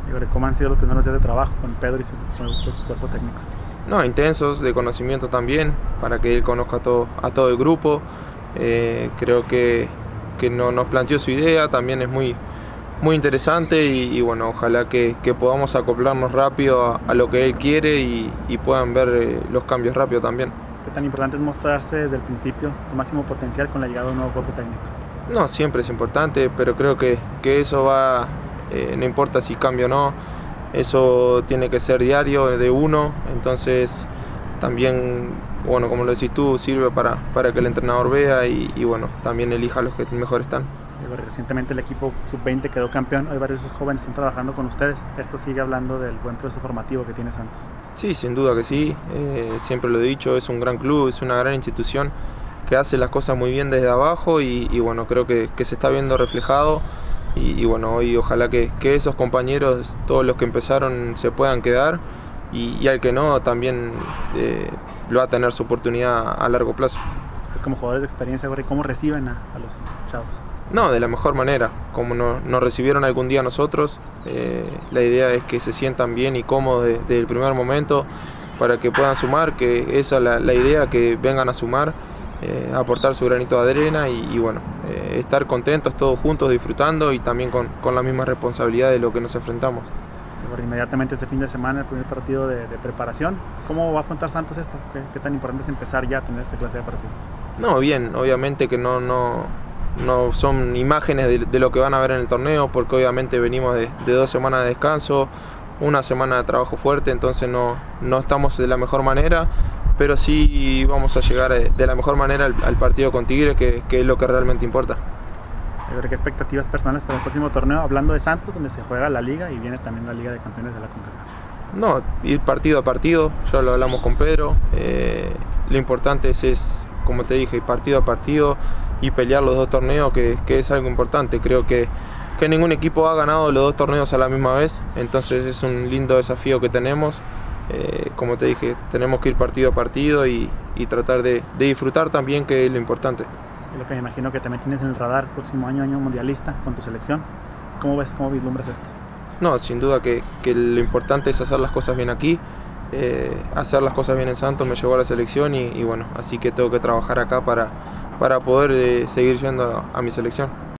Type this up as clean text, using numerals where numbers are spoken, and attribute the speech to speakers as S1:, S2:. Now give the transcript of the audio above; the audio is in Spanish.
S1: ¿Cómo han sido los primeros días de trabajo con Pedro y su cuerpo técnico?
S2: No, intensos, de conocimiento también, para que él conozca a todo el grupo. Creo que nos planteó su idea, también es muy interesante y bueno, ojalá que podamos acoplarnos rápido a lo que él quiere y puedan ver los cambios rápido también.
S1: ¿Qué tan importante es mostrarse desde el principio tu máximo potencial con la llegada de un nuevo cuerpo técnico?
S2: No, siempre es importante, pero creo que eso va, no importa si cambio o no, eso tiene que ser diario de uno, entonces también, bueno, como lo decís tú, sirve para que el entrenador vea y bueno, también elija a los que mejor están.
S1: Recientemente el equipo sub-20 quedó campeón, hoy varios de esos jóvenes están trabajando con ustedes. Esto sigue hablando del buen proceso formativo que tiene Santos.
S2: Sí, sin duda que sí, siempre lo he dicho, es un gran club, es una gran institución que hace las cosas muy bien desde abajo y bueno, creo que se está viendo reflejado y bueno, hoy ojalá que esos compañeros, todos los que empezaron, se puedan quedar y al que no, también va a tener su oportunidad a largo plazo.
S1: Ustedes como jugadores de experiencia, ¿cómo reciben a los chavos?
S2: No, de la mejor manera, como nos recibieron algún día nosotros, la idea es que se sientan bien y cómodos desde el primer momento para que puedan sumar, que esa es la idea, que vengan a sumar, aportar su granito de arena y bueno, estar contentos todos juntos disfrutando y también con la misma responsabilidad de lo que nos enfrentamos.
S1: Inmediatamente este fin de semana, el primer partido de preparación, ¿cómo va a afrontar Santos esto? ¿Qué tan importante es empezar ya a tener esta clase de partidos?
S2: No, bien, obviamente que no son imágenes de lo que van a ver en el torneo, porque obviamente venimos de 2 semanas de descanso, una semana de trabajo fuerte, entonces no estamos de la mejor manera, pero sí vamos a llegar de la mejor manera al partido con Tigres, que es lo que realmente importa.
S1: ¿Qué expectativas personales para el próximo torneo? Hablando de Santos, donde se juega la Liga y viene también la Liga de Campeones de la CONCACAF.
S2: No, ir partido a partido, ya lo hablamos con Pedro, lo importante es, como te dije, partido a partido y pelear los 2 torneos, que es algo importante. Creo que ningún equipo ha ganado los 2 torneos a la misma vez, entonces es un lindo desafío que tenemos. Como te dije, tenemos que ir partido a partido y tratar de disfrutar también, que es lo importante.
S1: Y lo que me imagino que también tienes en el radar, próximo año mundialista con tu selección. ¿Cómo vislumbras esto?
S2: No, sin duda que lo importante es hacer las cosas bien aquí, hacer las cosas bien en Santos, me llevó a la selección y bueno, así que tengo que trabajar acá para poder seguir yendo a mi selección.